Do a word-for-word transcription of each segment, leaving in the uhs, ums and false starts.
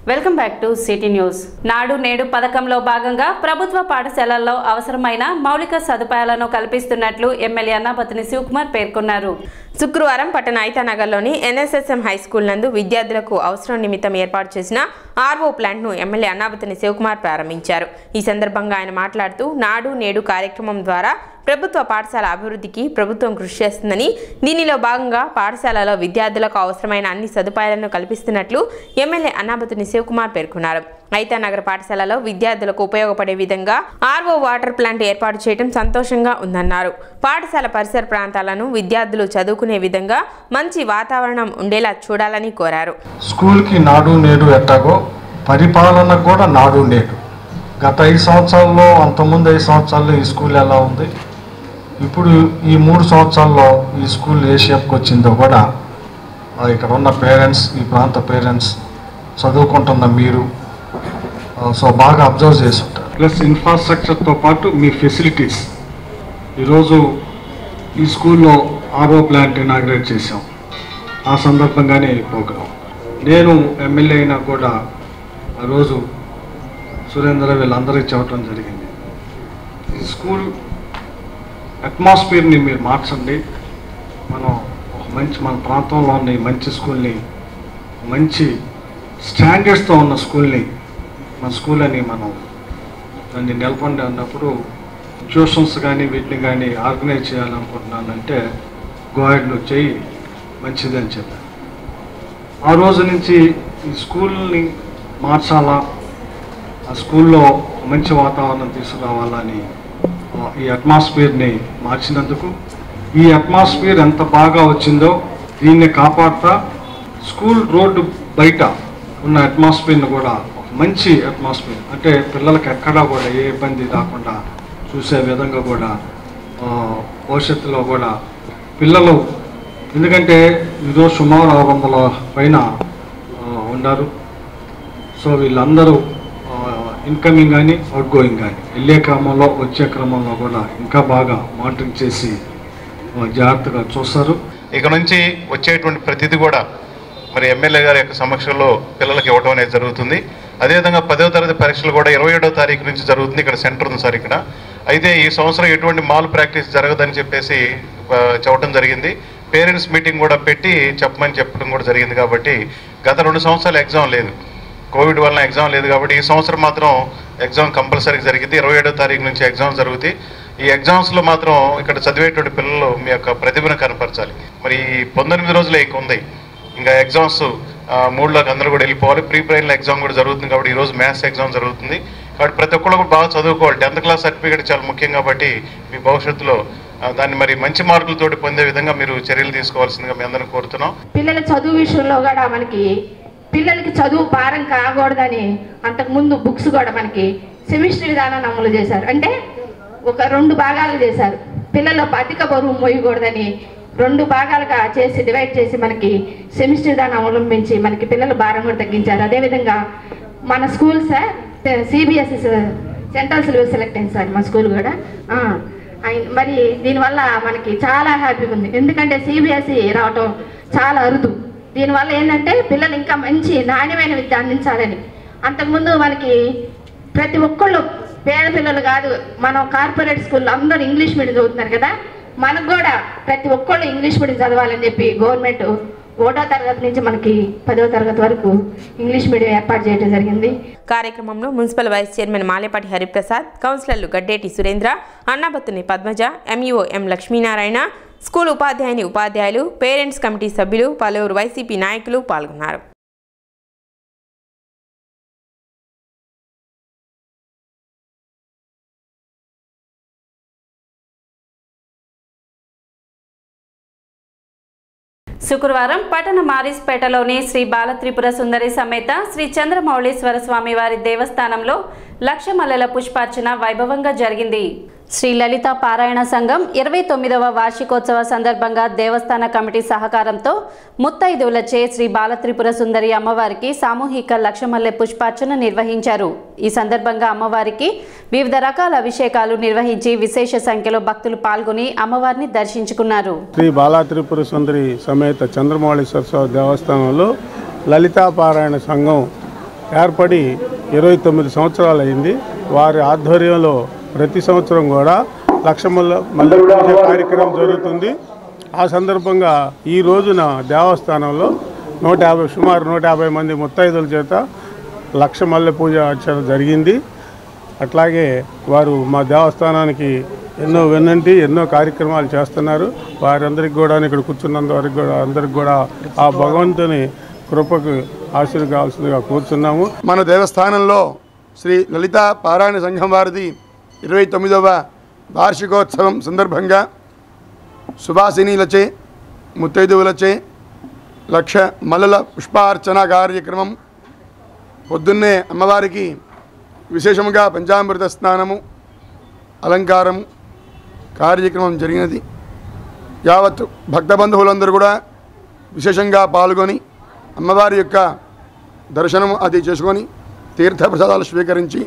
Welcome back to city news. Nadu Nedu పథకంలో భాగంగా ప్రభుత్వ పాఠశాలల్లో అవసరమైన మౌలిక సదుపాయాలను కల్పిస్తున్నట్లు ఎమ్మెల్యే అన్నాబత్తుని శివకుమార్ పేర్కొన్నారు. శుక్రవారం పట్టణ ఐతానగర్లోని ఎన్ఎస్ఎస్ఎం హై స్కూల్ నందు విద్యార్థులకు అవసరం నిమిత్తం ఏర్పాటు చేసిన ఆర్వో ప్లాంట్ను ఎమ్మెల్యే అన్నాబత్తుని శివకుమార్ ప్రారంభించారు. ఈ సందర్భంగా ఆయన మాట్లాడుతూ నాడు నేడు కార్యక్రమం ద్వారా ప్రభుత్వ పాఠశాల అభివృద్ధికి ప్రభుత్వం కృషి చేస్తుందని, దీనిలో భాగంగా పాఠశాలలో విద్యార్థులకు అవసరమైన అన్ని సదుపాయాలను కల్పిస్తున్నట్లు ఎమ్మెల్యే అన్నాబత్తుని శివకుమార్ పేర్కొన్నారు. ఐతానగర్ పాఠశాలలో విద్యార్థులకు ఉపయోగపడే విధంగా ఆర్వో వాటర్ ప్లాంట్ ఏర్పాటు చేయడం సంతోషంగా ఉందన్నారు. పాఠశాల పరిసర ప్రాంతాలను విద్యార్థులు చదువుకునే విధంగా మంచి వాతావరణం ఉండేలా చూడాలని కోరారు. స్కూల్కి నాడు నేడు ఎట్టాగో పరిపాలన కూడా నాడు నేడు. గత ఐదు సంవత్సరాల్లో అంతకుముందు ఐదు సంవత్సరాల్లో ఈ స్కూల్ ఎలా ఉంది, ఇప్పుడు ఈ మూడు సంవత్సరాల్లో ఈ స్కూల్ ఏ షేప్కి వచ్చిందో కూడా ఇక్కడ ఉన్న పేరెంట్స్, ఈ ప్రాంత పేరెంట్స్, చదువుకుంటున్న మీరు సో బాగా అబ్జర్వ్ చేసి ఉంటారు. ప్లస్ ఇన్ఫ్రాస్ట్రక్చర్తో పాటు మీ ఫెసిలిటీస్. ఈరోజు ఈ స్కూల్లో ఆర్ఓ ప్లాంట్ ఇనాగ్రేట్ చేసాం. ఆ సందర్భంగానే ఈ ప్రోగ్రాం. నేను ఎమ్మెల్యే అయినా కూడా ఆ రోజు సురేంద్ర వీళ్ళందరికీ చెప్పడం జరిగింది, ఈ స్కూల్ అట్మాస్ఫియర్ని మీరు మార్చండి. మనం ఒక మంచి మన ప్రాంతంలో ఉన్న ఈ మంచి స్కూల్ని, మంచి స్టాండర్డ్స్తో ఉన్న స్కూల్ని, మన స్కూల్ అని మనం దాన్ని నిలపండి అన్నప్పుడు ట్యూషన్స్ కానీ వీటిని కానీ ఆర్గనైజ్ చేయాలనుకుంటున్నానంటే గోహెడ్లో చేయి మంచిది అని చెప్పాను. ఆ రోజు నుంచి ఈ స్కూల్ని మార్చాలా, ఆ స్కూల్లో మంచి వాతావరణం తీసుకురావాలని ఈ అట్మాస్ఫియర్ని మార్చినందుకు, ఈ అట్మాస్ఫియర్ ఎంత బాగా వచ్చిందో దీన్ని కాపాడుతా స్కూల్ రోడ్డు బయట ఉన్న అట్మాస్ఫియర్ని కూడా ఒక మంచి అట్మాస్ఫియర్, అంటే పిల్లలకి ఎక్కడా కూడా ఏ ఇబ్బంది రాకుండా చూసే విధంగా కూడా భవిష్యత్తులో కూడా పిల్లలు, ఎందుకంటే ఈరోజు సుమారు ఆరు వందల పైన ఉన్నారు. సో వీళ్ళందరూ ఇన్కమింగ్ కానీ అవుట్ గోయింగ్ కానీ వెళ్ళే క్రమంలో వచ్చే క్రమంలో కూడా ఇంకా బాగా మానిటరింగ్ చేసి జాగ్రత్తగా చూస్తారు. ఇక నుంచి వచ్చేటువంటి ప్రతిదీ కూడా మరి ఎమ్మెల్యే గారి యొక్క సమక్షంలో పిల్లలకి ఇవ్వడం అనేది జరుగుతుంది. అదేవిధంగా పదవ తరగతి పరీక్షలు కూడా ఇరవై ఏడవ తారీఖు నుంచి జరుగుతుంది. ఇక్కడ సెంటర్ ఉంది సార్ ఇక్కడ. అయితే ఈ సంవత్సరం ఎటువంటి మాల్ ప్రాక్టీస్ జరగదని చెప్పేసి చెప్పడం జరిగింది. పేరెంట్స్ మీటింగ్ కూడా పెట్టి చెప్పమని చెప్పడం కూడా జరిగింది. కాబట్టి గత రెండు సంవత్సరాలు ఎగ్జామ్ లేదు, కోవిడ్ వలన ఎగ్జామ్ లేదు. కాబట్టి ఈ సంవత్సరం మాత్రం ఎగ్జామ్ కంపల్సరీగా జరిగింది. ఇరవై ఏడవ తారీఖు నుంచి ఎగ్జామ్స్ జరుగుతాయి. ఈ ఎగ్జామ్స్లో మాత్రం ఇక్కడ చదివేటువంటి పిల్లలు మీ యొక్క ప్రతిభను కనపరచాలి. మరి పంతొమ్మిది రోజులే ఇక ఉంది, ఇంకా ఎగ్జామ్స్ మూడులోకి అందరూ కూడా వెళ్ళిపోవాలి. ప్రీ ప్రైమరీ ఎగ్జామ్ కూడా జరుగుతుంది. కాబట్టి ఈరోజు మ్యాథ్స్ ఎగ్జామ్ జరుగుతుంది. కాబట్టి ప్రతి ఒక్కళ్ళు కూడా బాగా చదువుకోవాలి. టెన్త్ క్లాస్ సర్టిఫికేట్ చాలా ముఖ్యం. కాబట్టి మీ భవిష్యత్తులో దాన్ని మరి మంచి మార్కులతోటి పొందే విధంగా మీరు చర్యలు తీసుకోవాల్సిందిగా మీ అందరిని కోరుతున్నాం. పిల్లల చదువు విషయంలో కూడా మనకి పిల్లలకి చదువు భారం కాకూడదని అంతకుముందు బుక్స్ కూడా మనకి సెమిస్టర్ విధానాన్ని అమలు చేశారు. అంటే ఒక రెండు భాగాలు చేశారు. పిల్లలు అధిక బరువు మోయకూడదని రెండు భాగాలుగా చేసి డివైడ్ చేసి మనకి సెమిస్టర్ విధానం అవలంబించి మనకి పిల్లల భారం కూడా తగ్గించారు. అదేవిధంగా మన school sir CBSE central syllabus select అయింది సార్ మా స్కూల్ కూడా. మరి దీనివల్ల మనకి చాలా హ్యాపీగా ఉంది. ఎందుకంటే సిబిఎస్ఈ రావటం చాలా అరుదు. దీనివల్ల ఏంటంటే పిల్లలు ఇంకా మంచి నాణ్యమైన విద్య అందించాలని. అంతకుముందు మనకి ప్రతి ఒక్కళ్ళు పేద పిల్లలు కాదు, మనం కార్పొరేట్ స్కూల్లో అందరూ ఇంగ్లీష్ మీడియం చదువుతున్నారు కదా, మనకు కూడా ప్రతి ఒక్కళ్ళు ఇంగ్లీష్ మీడియం చదవాలని చెప్పి గవర్నమెంట్ ఒకటో తరగతి నుంచి మనకి పదో తరగతి వరకు ఇంగ్లీష్ మీడియం ఏర్పాటు చేయడం జరిగింది. కార్యక్రమంలో municipal vice chairman Malepati Hariprasad, కౌన్సిలర్లు Gaddeti Surendra, Annabattuni Padmaja, MEO M Lakshminarayana, school ఉపాధ్యాయుని ఉపాధ్యాయులు, పేరెంట్స్ కమిటీ సభ్యులు, పలువురు వైసీపీ నాయకులు పాల్గొన్నారు. శుక్రవారం పట్టణ మారిస్పేటలోని శ్రీ బాలత్రిపుర సుందరి సమేత శ్రీ చంద్రమౌళీశ్వర స్వామి వారి దేవస్థానంలో లక్ష మల్లెల పుష్పార్చన వైభవంగా జరిగింది. శ్రీ లలిత పారాయణ సంఘం ఇరవై తొమ్మిదవ వార్షికోత్సవ సందర్భంగా దేవస్థాన కమిటీ సహకారంతో ముత్తైదువులచే శ్రీ బాలత్రిపుర సుందరి అమ్మవారికి సామూహిక లక్షమల్లె పుష్పార్చన నిర్వహించారు. ఈ సందర్భంగా అమ్మవారికి వివిధ రకాల అభిషేకాలు నిర్వహించి విశేష సంఖ్యలో భక్తులు పాల్గొని అమ్మవారిని దర్శించుకున్నారు. శ్రీ బాలత్రిపుర సుందరి సమేత చంద్రమౌళీశ్వర స్వామి దేవస్థానంలో లలితా పారాయణ సంఘం ఏర్పడి ఇరవై తొమ్మిది సంవత్సరాలు అయింది. వారి ఆధ్వర్యంలో ప్రతి సంవత్సరం కూడా లక్ష మల్ల మల్లె పూజ కార్యక్రమం జరుగుతుంది. ఆ సందర్భంగా ఈ రోజున దేవస్థానంలో నూట యాభై సుమారు నూట యాభై మంది ముత్తైదుల చేత లక్ష మల్లె పూజ అర్చన జరిగింది. అట్లాగే వారు మా దేవస్థానానికి ఎన్నో వెన్నంటి ఎన్నో కార్యక్రమాలు చేస్తున్నారు. వారందరికీ కూడా ఇక్కడ కూర్చున్నంత వరకు కూడా అందరికి కూడా ఆ భగవంతుని కృపకు ఆశీర్వదించాల్సిందిగా కూర్చున్నాము. మన దేవస్థానంలో శ్రీ లలిత పారాయణ సంఘం వారిది ఇరవై తొమ్మిదవ వార్షికోత్సవం సందర్భంగా సుభాసినీలచే ముత్తైదువులచే లక్ష మల్లెల పుష్పార్చన కార్యక్రమం పొద్దున్నే అమ్మవారికి విశేషముగా పంచామృత స్నానము అలంకారం కార్యక్రమం జరిగినది. యావత్ భక్త బంధువులందరూ కూడా విశేషంగా పాల్గొని అమ్మవారి యొక్క దర్శనం అది చేసుకొని తీర్థప్రసాదాలు స్వీకరించి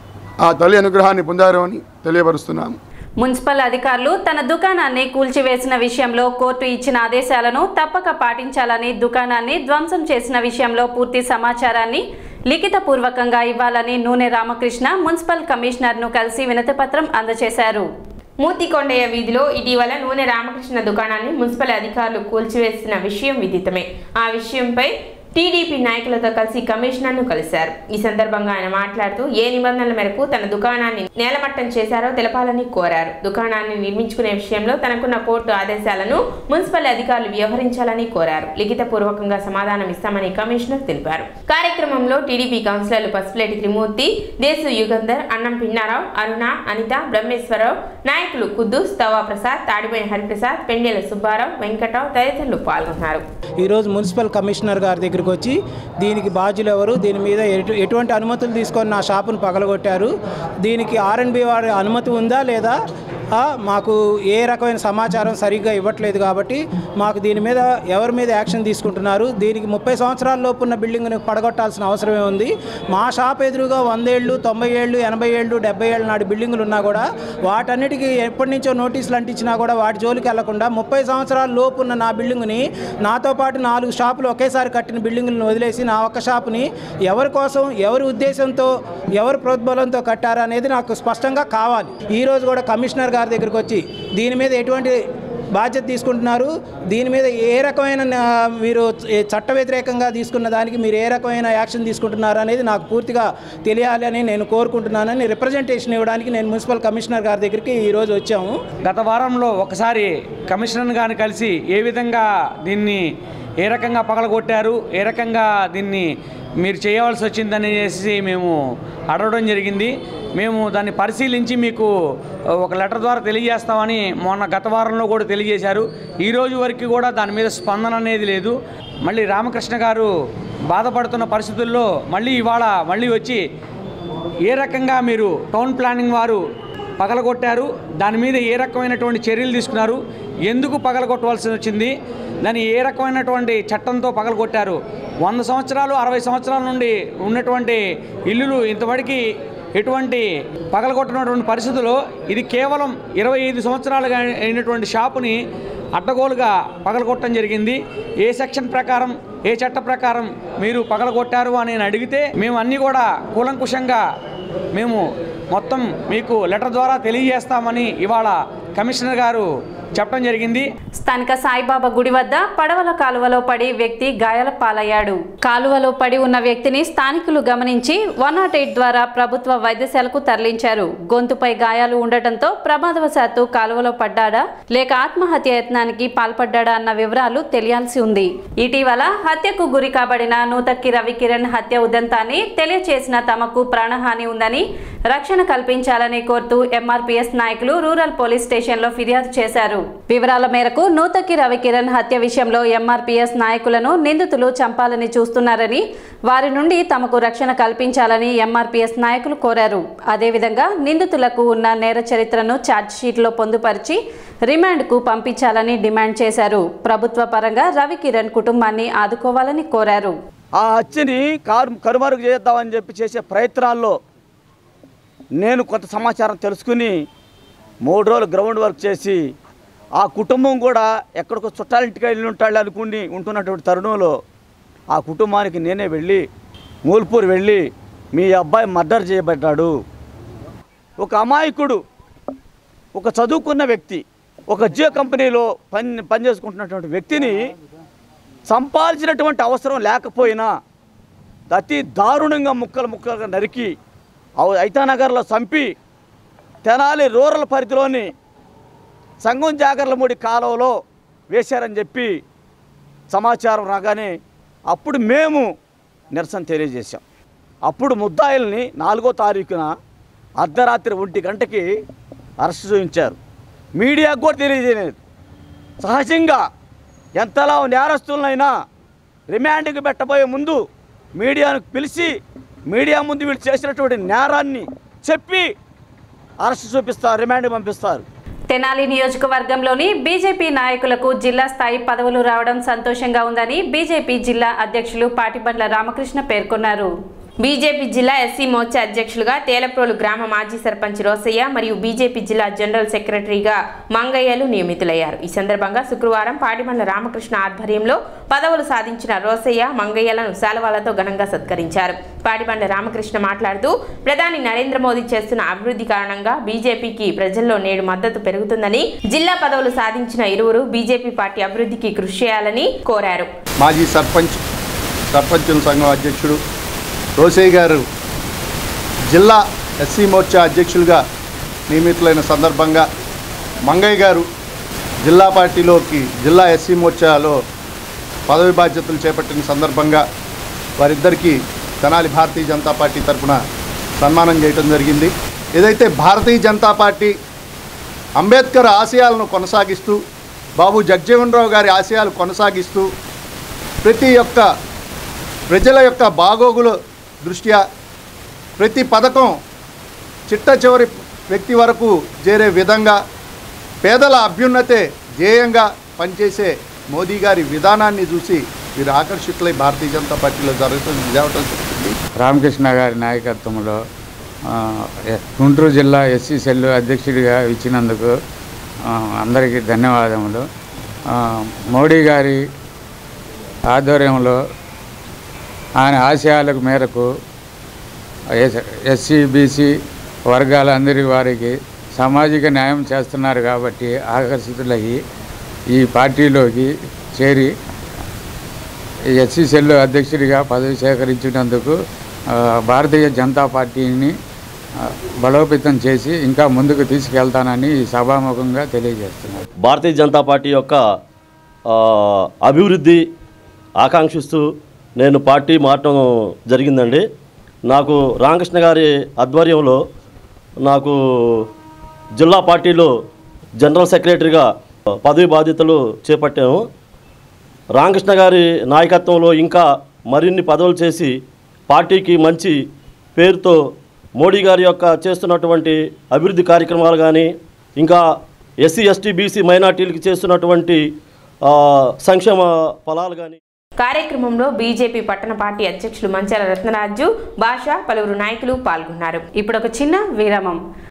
ఆ తల్లి అనుగ్రహాన్ని పొందారు అని తెలియపరుస్తున్నాము. మున్సిపల్ అధికారులు తన దుకాణాన్ని కూల్చివేసిన విషయంలో కోర్టు ఇచ్చిన ఆదేశాలను తప్పక పాటించాలని, దుకాణాన్ని ధ్వంసం చేసిన విషయంలో పూర్తి సమాచారాన్ని లిఖితపూర్వకంగా ఇవ్వాలని నూనె రామకృష్ణ మున్సిపల్ కమిషనర్ను కలిసి వినతిపత్రం అందజేశారు. మూతికొండయ్య వీధిలో ఇటీవల నూనె రామకృష్ణ దుకాణాన్ని మున్సిపల్ అధికారులు కూల్చివేసిన విషయం విదితమే. ఆ విషయంపై టీడీపీ నాయకులతో కలిసి కమిషనర్ను కలిశారు. ఈ సందర్భంగా ఆయన మాట్లాడుతూ ఏ నిబంధనల మేరకు తన దుకాణాన్ని నేలమట్టం చేశారో తెలపాలని కోరారు. దుకాణాన్ని నిర్మించుకునే విషయంలో తనకున్న కోర్టు ఆదేశాలను మున్సిపల్ అధికారులు వ్యవహరించాలని కోరారు. లిఖితపూర్వకంగా సమాధానం ఇస్తామని కమిషనర్ తెలిపారు. కార్యక్రమంలో టీడీపీ కౌన్సిలర్లు పసుపులేటి త్రిమూర్తి, దేశు యుగంధర్, అన్నం పిన్నారావు, అరుణ, అనిత, బ్రహ్మేశ్వరరావు, నాయకులు కుద్దూస్, తవా ప్రసాద్, తాడిపోయిన హరిప్రసాద్, పెండేల సుబ్బారావు, వెంకటరావు తదితరులు పాల్గొన్నారు. ఈరోజు మున్సిపల్ కమిషనర్ గారి దగ్గర వచ్చి దీనికి బాధ్యులు ఎవరు, దీని మీద ఎటువంటి అనుమతులు తీసుకొని నా షాపును పగలగొట్టారు, దీనికి ఆర్ఎండ్బి వారి అనుమతి ఉందా లేదా, మాకు ఏ రకమైన సమాచారం సరిగ్గా ఇవ్వట్లేదు కాబట్టి మాకు దీని మీద ఎవరి మీద యాక్షన్ తీసుకుంటున్నారు, దీనికి ముప్పై సంవత్సరాల లోపు ఉన్న బిల్డింగ్ని పడగొట్టాల్సిన అవసరమే ఉంది. మా షాప్ ఎదురుగా వందేళ్ళు తొంభై ఏళ్ళు ఎనభై ఏళ్ళు డెబ్బై ఏళ్ళు నాటి బిల్డింగులు ఉన్నా కూడా వాటన్నిటికీ ఎప్పటి నుంచో నోటీసులు అంటించినా కూడా వాటి జోలికి వెళ్లకుండా ముప్పై సంవత్సరాల లోపు ఉన్న నా బిల్డింగ్ని నాతో పాటు నాలుగు షాపులు ఒకేసారి కట్టిన బిల్డింగులను వదిలేసి నా ఒక్క షాపుని ఎవరి కోసం ఎవరి ఉద్దేశంతో ఎవరి ప్రోద్బలంతో కట్టారు అనేది నాకు స్పష్టంగా కావాలి. ఈరోజు కూడా కమిషనర్ గారి దగ్గరికి వచ్చి దీని మీద ఎటువంటి బాధ్యత తీసుకుంటున్నారు, దీని మీద ఏ రకమైన మీరు చట్ట వ్యతిరేకంగా తీసుకున్న దానికి మీరు ఏ రకమైన యాక్షన్ తీసుకుంటున్నారు అనేది నాకు పూర్తిగా తెలియాలని నేను కోరుకుంటున్నానని రిప్రజెంటేషన్ ఇవ్వడానికి నేను మున్సిపల్ కమిషనర్ గారి దగ్గరికి ఈరోజు వచ్చాము. గత వారంలో ఒకసారి కమిషనర్ గారిని కలిసి ఏ విధంగా దీన్ని ఏ రకంగా పగలగొట్టారు, ఏ రకంగా దీన్ని మీరు చేయవలసి వచ్చిందనేసి మేము అడగడం జరిగింది. మేము దాన్ని పరిశీలించి మీకు ఒక లెటర్ ద్వారా తెలియజేస్తామని మొన్న గత వారంలో కూడా తెలియజేశారు. ఈరోజు వరకు కూడా దాని మీద స్పందన అనేది లేదు. మళ్ళీ రామకృష్ణ గారు బాధపడుతున్న పరిస్థితుల్లో మళ్ళీ ఇవాళ మళ్ళీ వచ్చి ఏ రకంగా మీరు టౌన్ ప్లానింగ్ వారు పగలగొట్టారు, దాని మీద ఏ రకమైనటువంటి చర్యలు తీసుకున్నారు, ఎందుకు పగలగొట్టవలసి వచ్చింది, దాన్ని ఏ రకమైనటువంటి చట్టంతో పగలగొట్టారు, వంద సంవత్సరాలు అరవై సంవత్సరాల నుండి ఉన్నటువంటి ఇల్లులు ఇంతవరకు ఎటువంటి పగలగొట్టినటువంటి పరిస్థితుల్లో ఇది కేవలం ఇరవై ఐదు సంవత్సరాలుగా అయినటువంటి షాపుని అడ్డగోలుగా పగలగొట్టడం జరిగింది. ఏ సెక్షన్ ప్రకారం ఏ చట్ట ప్రకారం మీరు పగలగొట్టారు అని అడిగితే మేము అన్నీ కూడా కూలంకుషంగా మేము మొత్తం మీకు లెటర్ ద్వారా తెలియజేస్తామని ఇవాళ కమిషనర్ గారు చెప్పడం జరిగింది. స్థానిక సాయిబాబా గుడి వద్ద పడవల కాలువలో పడి వ్యక్తి గాయాల పాలయ్యాడు. కాలువలో పడి ఉన్న వ్యక్తిని స్థానికులు గమనించి వన్ నాట్ ఎయిట్ ద్వారా ప్రభుత్వ వైద్యశాలకు తరలించారు. గొంతుపై గాయాలు ఉండటంతో ప్రమాదవశాత్తు కాలువలో పడ్డాడా లేక ఆత్మహత్య యత్నానికి పాల్పడ్డాడా అన్న వివరాలు తెలియాల్సి ఉంది. ఇటీవల హత్యకు గురి కాబడిన నూతక్కి రవికిరణ్ హత్య ఉదంతాన్ని తెలియచేసిన తమకు ప్రాణహాని ఉందని రక్షణ కల్పించాలని కోరుతూ ఎంఆర్పీఎస్ నాయకులు రూరల్ పోలీస్ స్టేషన్లో ఫిర్యాదు చేశారు. వివరాల మేరకు నూతక్కి రవికిరణ్ హత్య విషయంలో ఎంఆర్పీఎస్ నాయకులను నిందితులు చంపాలని చూస్తున్నారని, వారి నుండి తమకు రక్షణ కల్పించాలని ఎంఆర్పీఎస్ నాయకులు కోరారు. అదేవిధంగా నిందితులకు ఉన్న నేర చరిత్రను ఛార్జ్షీట్లో పొందుపరిచి రిమాండ్కు పంపించాలని డిమాండ్ చేశారు. ప్రభుత్వ పరంగా రవికిరణ్ కుటుంబాన్ని ఆదుకోవాలని కోరారు. ఆ హత్యని కారు కరుమరుగు చేద్దామని చెప్పి చేసే ప్రయత్నాల్లో నేను కొంత సమాచారం తెలుసుకుని మూడు రోజులు గ్రౌండ్ వర్క్ చేసి ఆ కుటుంబం కూడా ఎక్కడికో చుట్టాలింటికి వెళ్ళి ఉంటాడు అనుకుని ఉంటున్నటువంటి తరుణంలో ఆ కుటుంబానికి నేనే వెళ్ళి మూల్పూర్ వెళ్ళి మీ అబ్బాయి మర్డర్ చేయబడ్డాడు. ఒక అమాయకుడు, ఒక చదువుకున్న వ్యక్తి, ఒక జియో కంపెనీలో పని పనిచేసుకుంటున్నటువంటి వ్యక్తిని సంపాదించినటువంటి అవసరం లేకపోయినా అతి దారుణంగా ముక్కలు ముక్కలుగా నరికి ఐతానగర్లో చంపి తెనాలి రూరల్ పరిధిలోని సంగం జాగర్లమూడి కాలువలో వేశారని చెప్పి సమాచారం రాగానే అప్పుడు మేము నిరసన తెలియజేశాం. అప్పుడు ముద్దాయిల్ని నాలుగో తారీఖున అర్ధరాత్రి ఒంటి గంటకి అరెస్ట్ చేయించారు. మీడియాకు కూడా తెలియజేయలేదు. సహజంగా ఎంతలా నేరస్తులనైనా రిమాండ్కి పెట్టబోయే ముందు మీడియాను పిలిచి మీడియా ముందు వీళ్ళు చేసినటువంటి నేరాన్ని చెప్పి అరెస్ట్ చూపిస్తారు, రిమాండ్కి పంపిస్తారు. తెనాలి నియోజకవర్గంలోని బీజేపీ నాయకులకు జిల్లా స్థాయి పదవులు రావడం సంతోషంగా ఉందని బీజేపీ జిల్లా అధ్యక్షులు పాటిబండ్ల రామకృష్ణ పేర్కొన్నారు. బీజేపీ జిల్లా ఎస్సీ మోర్చా అధ్యక్షులుగా తేలప్రోలు గ్రామ మాజీ సర్పంచ్ రోసయ్య మరియు బీజేపీ జిల్లా జనరల్ సెక్రటరీగా మంగయ్యలు నియమితులయ్యారు. ఈ సందర్భంగా శుక్రవారం పాటిబండ్ల రామకృష్ణ ఆధ్వర్యంలో పదవులు సాధించిన రోసయ్య, మంగయ్యలను శాలువాలతో ఘనంగా సత్కరించారు. పాటిబండ్ల రామకృష్ణ మాట్లాడుతూ ప్రధాని నరేంద్ర మోదీ చేస్తున్న అభివృద్ధి కారణంగా బీజేపీకి ప్రజల్లో నేడు మద్దతు పెరుగుతుందని, జిల్లా పదవులు సాధించిన ఇరువురు బీజేపీ పార్టీ అభివృద్ధికి కృషి చేయాలని కోరారు. మాజీ సర్పంచ్ సర్పంచుల సంఘం అధ్యక్షుడు రోసయ్య గారు జిల్లా ఎస్సీ మోర్చా అధ్యక్షులుగా నియమితులైన సందర్భంగా మంగయ్య గారు జిల్లా పార్టీలోకి జిల్లా ఎస్సీ మోర్చాలో పదవి బాధ్యతలు చేపట్టిన సందర్భంగా వారిద్దరికీ తెనాలి భారతీయ జనతా పార్టీ తరఫున సన్మానం చేయడం జరిగింది. ఏదైతే భారతీయ జనతా పార్టీ అంబేద్కర్ ఆశయాలను కొనసాగిస్తూ, బాబు జగజ్జీవన్ రావు గారి ఆశయాలు కొనసాగిస్తూ ప్రతి ఒక్క ప్రజల యొక్క బాగోగుల దృష్ట్యా ప్రతి పథకం చిట్ట చివరి వ్యక్తి వరకు చేరే విధంగా పేదల అభ్యున్నతే ధ్యేయంగా పనిచేసే మోదీ గారి విధానాన్ని చూసి వీరు ఆకర్షితులై భారతీయ జనతా పార్టీలో జరుగుతుంది జరగటం జరుగుతుంది. రామకృష్ణ గారి నాయకత్వంలో గుంటూరు జిల్లా ఎస్సీ సెల్ అధ్యక్షుడిగా ఇచ్చినందుకు అందరికీ ధన్యవాదములు. మోడీ గారి ఆధ్వర్యంలో ఆయన ఆశయాలకు మేరకు ఎస్సీ బీసీ వర్గాలందరి వారికి సామాజిక న్యాయం చేస్తున్నారు కాబట్టి ఆకర్షితులయ్యి ఈ పార్టీలోకి చేరి ఎస్సీ సెల్ అధ్యక్షుడిగా పదవి సేకరించినందుకు భారతీయ జనతా పార్టీని బలోపేతం చేసి ఇంకా ముందుకు తీసుకెళ్తానని సభాముఖంగా తెలియజేస్తున్నారు. భారతీయ జనతా పార్టీ యొక్క అభివృద్ధి ఆకాంక్షిస్తూ నేను పార్టీ మారటం జరిగిందండి. నాకు రామకృష్ణ గారి ఆధ్వర్యంలో నాకు జిల్లా పార్టీలో జనరల్ సెక్రటరీగా పదవి బాధ్యతలు చేపట్టాము. రామకృష్ణ గారి నాయకత్వంలో ఇంకా మరిన్ని పదవులు చేసి పార్టీకి మంచి పేరుతో మోడీ గారి యొక్క చేస్తున్నటువంటి అభివృద్ధి కార్యక్రమాలు కానీ, ఇంకా ఎస్సీ ఎస్టీ బీసీ మైనార్టీలకు చేస్తున్నటువంటి సంక్షేమ ఫలాలు కానీ. కార్యక్రమంలో బీజేపీ పట్టణ పార్టీ అధ్యక్షులు మంచాల రత్నరాజు, భాష, పలువురు నాయకులు పాల్గొన్నారు. ఇప్పుడు ఒక చిన్న విరామం.